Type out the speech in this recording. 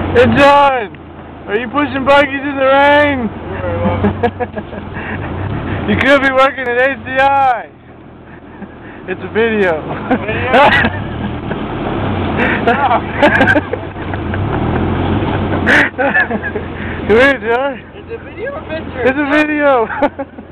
Hey John, are you pushing buggies in the rain? You could be working at ACI. It's a video. Come here, John. It's a video or picture? It's a video.